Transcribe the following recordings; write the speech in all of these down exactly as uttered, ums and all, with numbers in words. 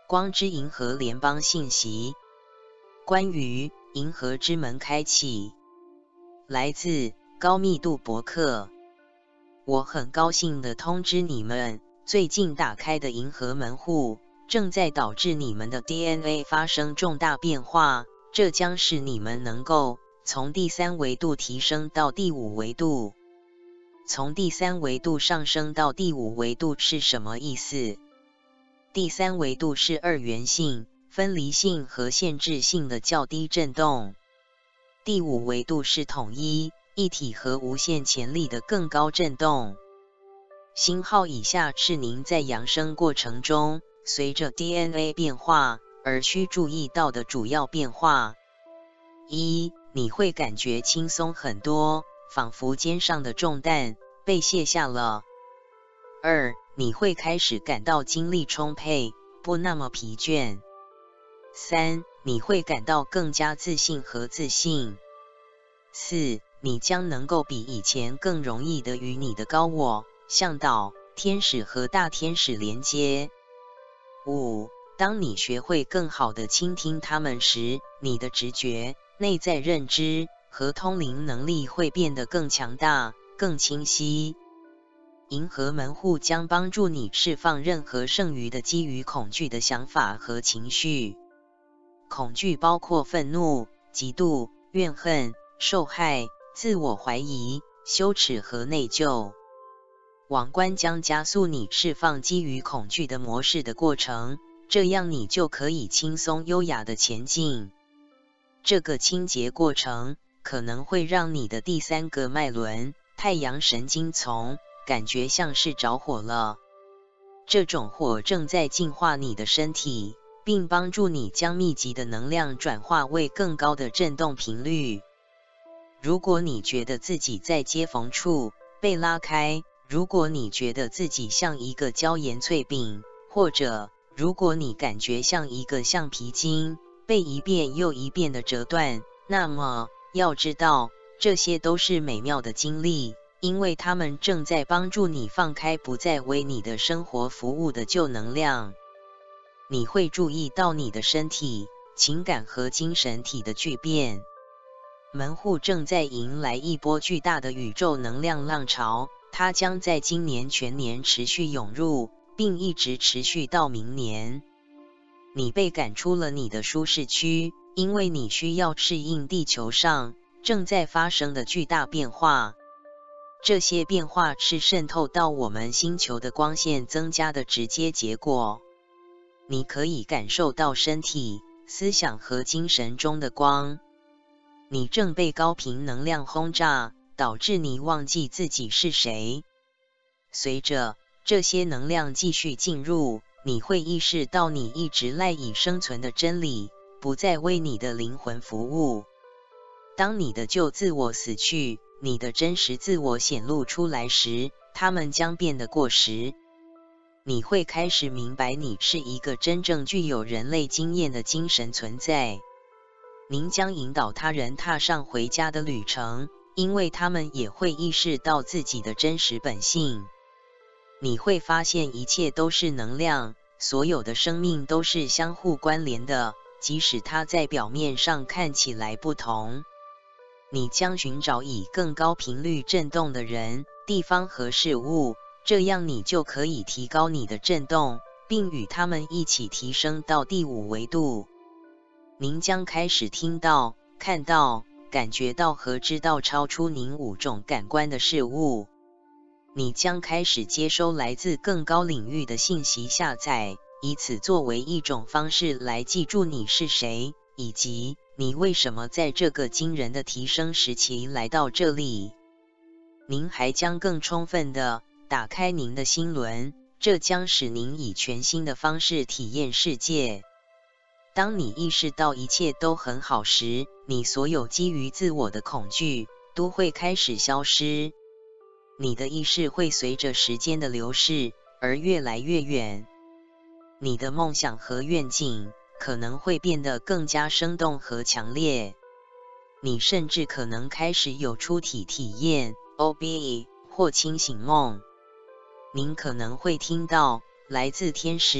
光之银河联邦信息，关于银河之门开启，来自高密度博客。我很高兴地通知你们，最近打开的银河门户正在导致你们的 D N A 发生重大变化，这将使你们能够从第三维度提升到第五维度。从第三维度上升到第五维度是什么意思？第三维度是二元性、分离性和限制性的较低振动。第五维度是统一、一体和无限潜力的更高振动。星号以下是您在扬升过程中随着 D N A 变化而需注意到的主要变化。一、你会感觉轻松很多，仿佛肩上的重担被卸下了。二、你会开始感到精力充沛，不那么疲倦。三、你会感到更加自信和自信。四、你将能够比以前更容易地与你的高我、向导、天使和大天使连接。五、当你学会更好地倾听他们时，你的直觉、内在认知和通灵能力会变得更强大、更清晰。银河门户将帮助你释放任何剩余的基于恐惧的想法和情绪。恐惧包括愤怒、嫉妒、怨恨、受害、自我怀疑、羞耻和内疚。王冠将加速你释放基于恐惧的模式的过程，这样你就可以轻松优雅地前进。这个清洁过程可能会让你的第三个脉轮——太阳神经丛感觉像是着火了。这种火正在净化你的身体，并帮助你将密集的能量转化为更高的振动频率。如果你觉得自己在接缝处被拉开，如果你觉得自己像一个椒盐脆饼，或者如果你感觉像一个橡皮筋被一遍又一遍地折断，那么要知道，这些都是美妙的经历，因为它们正在帮助你放开不再为你的生活服务的旧能量。你会注意到你的身体、情感和精神体的巨变。门户正在迎来一波巨大的宇宙能量浪潮，它将在今年全年持续涌入，并一直持续到明年。你被赶出了你的舒适区，因为你需要适应地球上正在发生的巨大变化。这些变化是渗透到我们星球的光线增加的直接结果。你可以感受到身体、思想和精神中的光。你正被高频能量轰炸，导致你忘记自己是谁。随着这些能量继续进入，你会意识到你一直赖以生存的真理不再为你的灵魂服务。当你的旧自我死去，你的真实自我显露出来时，它们将变得过时。你会开始明白你是一个真正具有人类经验的精神存在。您将引导他人踏上回家的旅程，因为他们也会意识到自己的真实本性。你会发现一切都是能量，所有的生命都是相互关联的，即使它在表面上看起来不同。你将寻找以更高频率振动的人、地方和事物，这样你就可以提高你的振动，并与他们一起提升到第五维度。您将开始听到、看到、感觉到和知道超出您五种感官的事物。你将开始接收来自更高领域的信息下载，以此作为一种方式来记住你是谁，以及你为什么在这个惊人的提升时期来到这里。您还将更充分地打开您的心轮，这将使您以全新的方式体验世界。当你意识到一切都很好时，你所有基于自我的恐惧都会开始消失。你的意识会随着时间的流逝而越来越远。你的梦想和愿景可能会变得更加生动和强烈。你甚至可能开始有出体体验 O B E 或清醒梦。您可能会听到来自天使、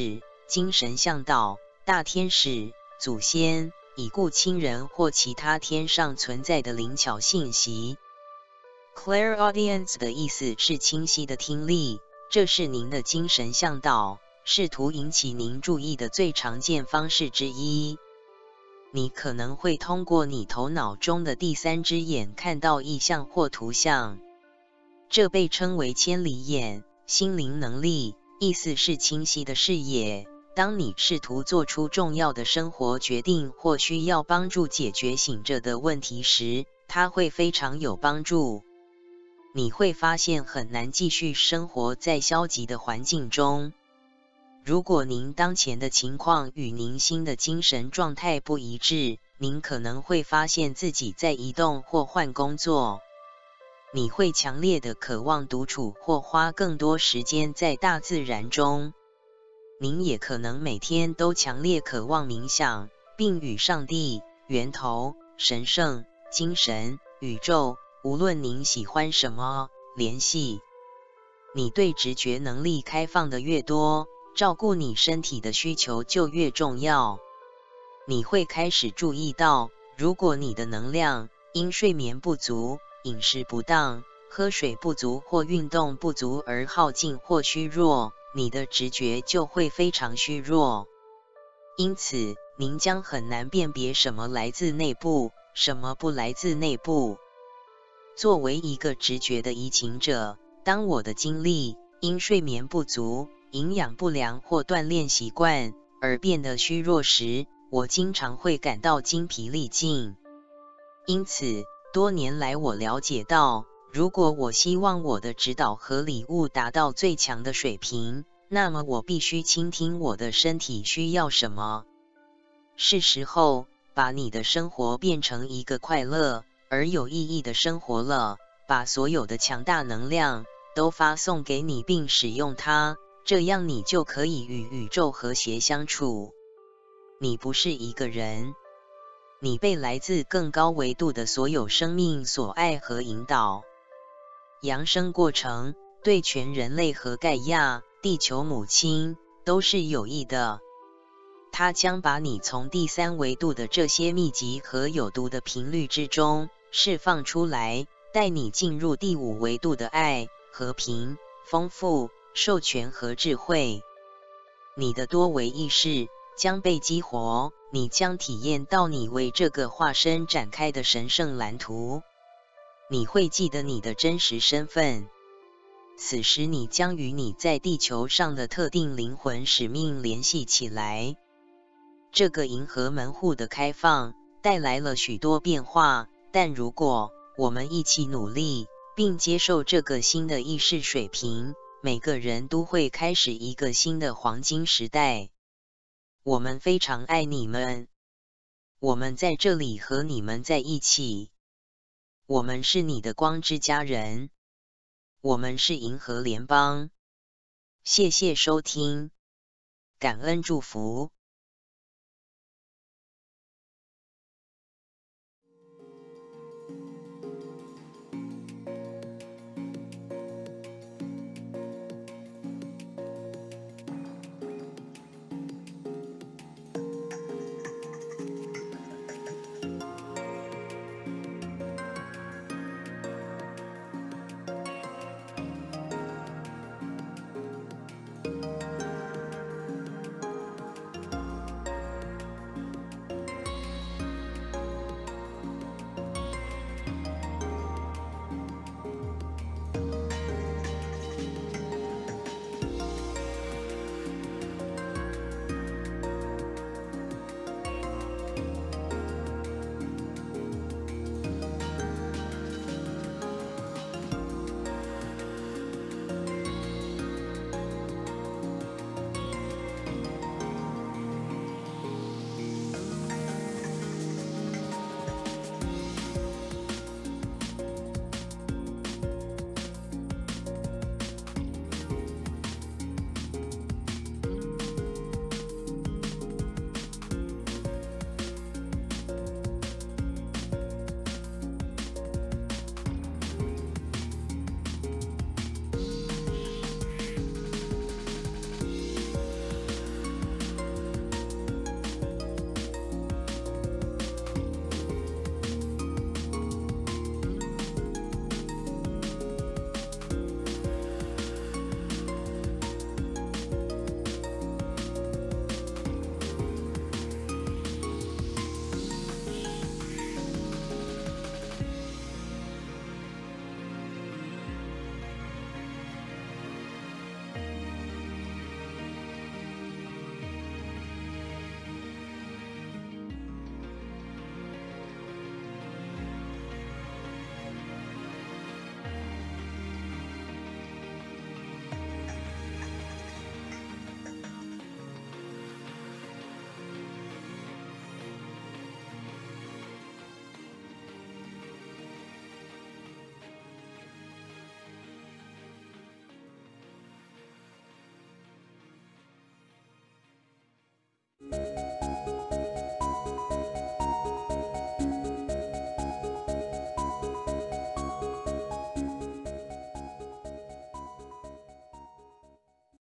精神向导、大天使、祖先、已故亲人或其他天上存在的灵巧信息。Clairaudience 的意思是清晰的听力，这是您的精神向导，试图引起您注意的最常见方式之一。你可能会通过你头脑中的第三只眼看到意象或图像，这被称为千里眼。心灵能力，意思是清晰的视野。当你试图做出重要的生活决定或需要帮助解决醒着的问题时，它会非常有帮助。你会发现很难继续生活在消极的环境中。如果您当前的情况与您新的精神状态不一致，您可能会发现自己在移动或换工作。你会强烈的渴望独处或花更多时间在大自然中。您也可能每天都强烈渴望冥想，并与上帝、源头、神圣、精神、宇宙，无论您喜欢什么，联系。你对直觉能力开放的越多，照顾你身体的需求就越重要。你会开始注意到，如果你的能量因睡眠不足、饮食不当、喝水不足或运动不足而耗尽或虚弱，你的直觉就会非常虚弱。因此，您将很难辨别什么来自内部，什么不来自内部。作为一个直觉的移情者，当我的精力因睡眠不足、营养不良或锻炼习惯而变得虚弱时，我经常会感到精疲力尽。因此，多年来我了解到，如果我希望我的指导和礼物达到最强的水平，那么我必须倾听我的身体需要什么。是时候把你的生活变成一个快乐而有意义的生活了，把所有的强大能量都发送给你并使用它，这样你就可以与宇宙和谐相处。你不是一个人，你被来自更高维度的所有生命所爱和引导。扬升过程对全人类和盖亚、地球母亲都是有益的。它将把你从第三维度的这些密集和有毒的频率之中释放出来，带你进入第五维度的爱、和平、丰富、授权和智慧。你的多维意识将被激活，你将体验到你为这个化身展开的神圣蓝图。你会记得你的真实身份，此时你将与你在地球上的特定灵魂使命联系起来。这个银河门户的开放带来了许多变化，但如果我们一起努力，并接受这个新的意识水平，每个人都会开始一个新的黄金时代。我们非常爱你们，我们在这里和你们在一起。我们是你的光之家人，我们是银河联邦。谢谢收听，感恩祝福。